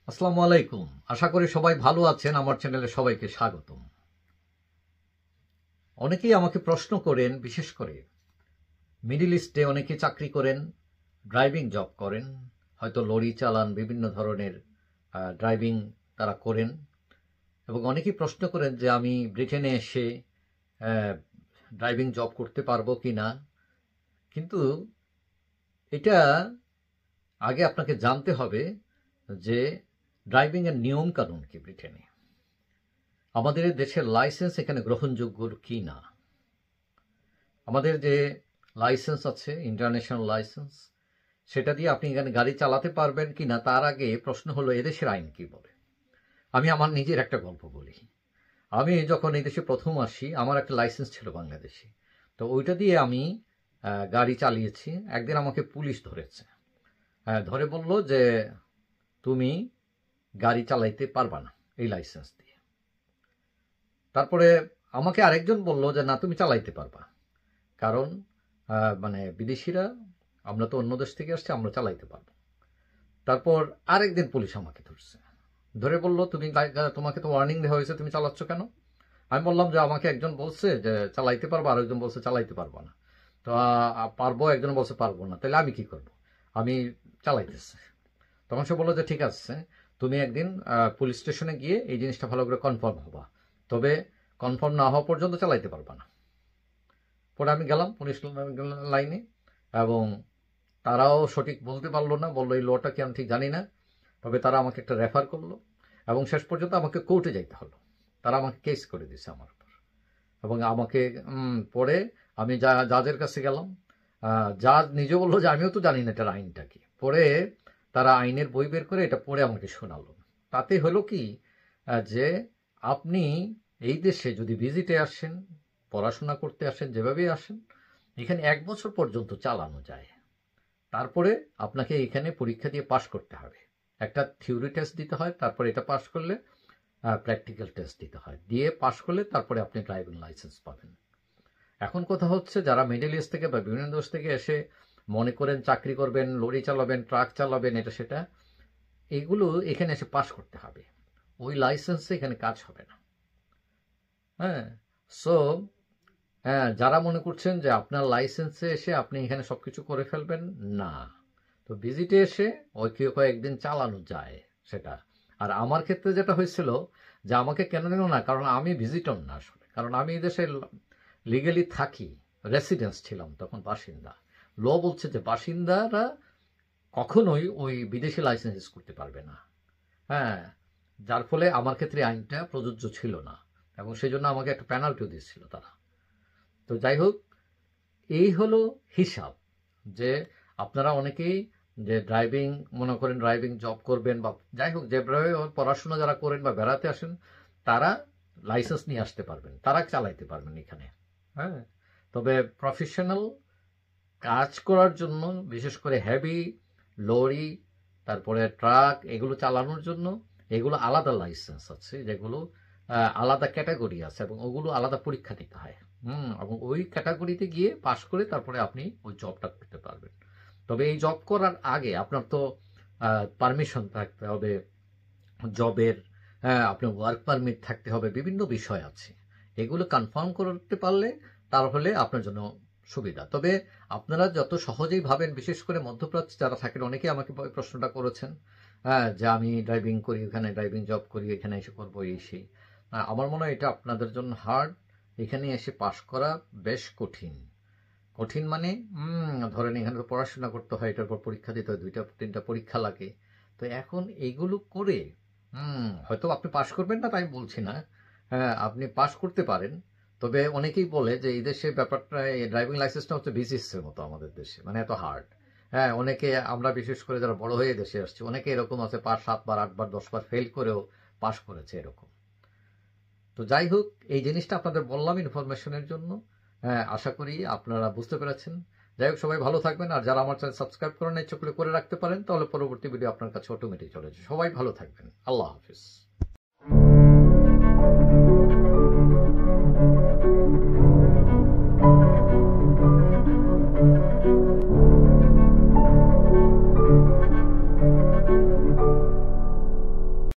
আসসালামু আলাইকুম। আশা করি সবাই ভালো আছেন। আমার চ্যানেলে সবাইকে স্বাগতম। অনেকেই আমাকে প্রশ্ন করেন, বিশেষ করে মিডল ইস্টে অনেকে চাকরি করেন, ড্রাইভিং জব করেন, হয়তো লরি চালান, বিভিন্ন ধরনের ড্রাইভিং তারা করেন, এবং অনেকেই প্রশ্ন করেন যে আমি ব্রিটেনে এসে ড্রাইভিং জব করতে পারবো কি না। কিন্তু এটা আগে আপনাকে জানতে হবে যে ড্রাইভিং এর নিয়ম কানুন কি ব্রিটেনে, আমাদের দেশের লাইসেন্স এখানে গ্রহণযোগ্য কি না। আমাদের যে লাইসেন্স আছে, ইন্টারন্যাশনাল লাইসেন্স, সেটা দিয়ে আপনি এখানে গাড়ি চালাতে পারবেন কি না, তার আগে প্রশ্ন হলো এদেশের আইন কি বলে। আমি আমার নিজের একটা গল্প বলি। আমি যখন এই দেশে প্রথম আসি, আমার একটা লাইসেন্স ছিল বাংলাদেশি, তো ওইটা দিয়ে আমি গাড়ি চালিয়েছি। একদিন আমাকে পুলিশ ধরেছে, ধরে বলল যে তুমি গাড়ি চালাইতে পারবা না এই লাইসেন্স দিয়ে। তারপরে আমাকে আরেকজন বলল যে না, তুমি চালাইতে পারবা, কারণ মানে বিদেশিরা, আমরা তো অন্য দেশ থেকে আসছি, আমরা চালাইতে পারবো। তারপর আরেকদিন পুলিশ আমাকে ধরছে, ধরে বলল তোমাকে তো ওয়ার্নিং দেওয়া হয়েছে, তুমি চালাচ্ছ কেন। আমি বললাম যে আমাকে একজন বলছে যে চালাইতে পারবো, আরেকজন বলছে চালাইতে পারবো না। তো পারবো, একজন বলছে পারবো না, তাহলে আমি কি করব, আমি চালাইতেছি। তখন সে বললো যে ঠিক আছে, তুমি একদিন পুলিশ স্টেশনে গিয়ে এই জিনিসটা ভালো করে কনফার্ম হবা, তবে কনফার্ম না হওয়া পর্যন্ত চালাইতে পারবা না। পরে আমি গেলাম পুলিশ লাইনে, এবং তারাও সঠিক বলতে পারলো না, বললো এই লটা কি আমি ঠিক জানি না। তবে তারা আমাকে একটা রেফার করলো, এবং শেষ পর্যন্ত আমাকে কোর্টে যাইতে হলো। তারা আমাকে কেস করে দিয়েছে আমার উপর, এবং আমাকে পরে আমি জাজের কাছে গেলাম। জাজ নিজে বললো যে আমিও তো জানি না এটার আইনটা কি। পরে তারা আইনের বই বের করে এটা পড়ে আমাকে শোনালো। তাতে হলো কি, যে আপনি এই দেশে যদি ভিজিটে আসেন, পড়াশোনা করতে আসেন, যেভাবেই আসেন, এখানে 1 বছর পর্যন্ত চালানো যায়। তারপরে আপনাকে এখানে পরীক্ষা দিয়ে পাশ করতে হবে। একটা থিওরি টেস্ট দিতে হয়, তারপরে এটা পাশ করলে প্র্যাকটিক্যাল টেস্ট দিতে হয়, দিয়ে পাশ করলে তারপরে আপনি ড্রাইভিং লাইসেন্স পাবেন। এখন কথা হচ্ছে, যারা মিডল ইস্ট থেকে বা বিভিন্ন দেশ থেকে এসে মনে করেন চাকরি করবেন, লরি চালাবেন, ট্রাক চালাবেন, এটা সেটা, এগুলো এখানে এসে পাশ করতে হবে। ওই লাইসেন্সে এখানে কাজ হবে না। সো যারা মনে করছেন যে আপনার লাইসেন্সে এসে আপনি এখানে সবকিছু করে ফেলবেন, না। তো ভিজিটে এসে ওই কয়েকদিন চালানো যায় সেটা। আর আমার ক্ষেত্রে যেটা হয়েছিল, যে আমাকে কেন নিল না, কারণ আমি ভিজিটর না আসলে, কারণ আমি এই দেশে লিগালি থাকি, রেসিডেন্স ছিলাম তখন, বাসিন্দা। ল বলছে যে বাসিন্দারা কখনোই ওই বিদেশি লাইসেন্স ইউজ করতে পারবে না। যার ফলে আমার ক্ষেত্রে আইনটা প্রযোজ্য ছিল না, এবং সেই জন্য আমাকে একটা পেনাল্টিও দিয়েছিল তারা। তো যাই হোক, এই হলো হিসাব, যে আপনারা অনেকেই যে ড্রাইভিং মনে করেন, ড্রাইভিং জব করবেন, বা যাই হোক যেভাবে পড়াশোনা যারা করেন বা বেড়াতে আসেন, তারা লাইসেন্স নিয়ে আসতে পারবেন, তারা চালাইতে পারবেন এখানে। তবে প্রফেশনাল কাজ করার জন্য, বিশেষ করে হেভি লরি, তারপরে ট্রাক, এগুলো চালানোর জন্য এগুলো আলাদা লাইসেন্স আছে, যেগুলো আলাদা ক্যাটাগরি আছে, এবং ওগুলো আলাদা পরীক্ষা দিতে হয়। এবং ওই ক্যাটাগরিতে গিয়ে পাশ করে তারপরে আপনি ওই জবটা করতে পারবেন। তবে এই জব করার আগে আপনার তো পারমিশন থাকতে হবে জবের, আপনার ওয়ার্ক পারমিট থাকতে হবে, বিভিন্ন বিষয় আছে। এগুলো কনফার্ম করতে পারলে তাহলে আপনার জন্য সুবিধা। তবে আপনারা যত সহজেই ভাবেন, বিশেষ করে মধ্যপ্রাচ্য যারা থাকেন, অনেকে আমাকে প্রশ্নটা করেছেন, যে আমি ড্রাইভিং করি, এখানে ড্রাইভিং জব করি, এখানে এসে করবো এই সেই। আমার মনে হয় এটা আপনাদের জন্য হার্ড। এখানে এসে পাশ করা বেশ কঠিন। কঠিন মানে ধরেন এখানে তো পড়াশোনা করতে হয়, এটার পর পরীক্ষা দিতে হয়, 2-3টা পরীক্ষা লাগে। তো এখন এইগুলো করে হয়তো আপনি পাশ করবেন না, তাই বলছি না, আপনি পাশ করতে পারেন। তবে অনেকেই বলে যে এই দেশে ব্যাপারটা, ড্রাইভিং লাইসেন্সটা হচ্ছে বিসিএসের মতো আমাদের দেশে, মানে এত হার্ড। অনেকে, আমরা বিশেষ করে যারা বড় হয়ে দেশে আসছি, অনেকে এরকম আছে 5-7 বার 8 বার 10 বার ফেল করেও পাশ করেছে এরকম। তো যাই হোক, এই জিনিসটা আপনাদের বললাম ইনফরমেশনের জন্য। আশা করি আপনারা বুঝতে পেরেছেন। যাই হোক, সবাই ভালো থাকবেন। আর যারা আমার চ্যানেল সাবস্ক্রাইব করেন, ইচ্ছা করলে করে রাখতে পারেন, তাহলে পরবর্তী ভিডিও আপনার কাছে অটোমেটিক চলে যাবে। সবাই ভালো থাকবেন। আল্লাহ হাফিজ।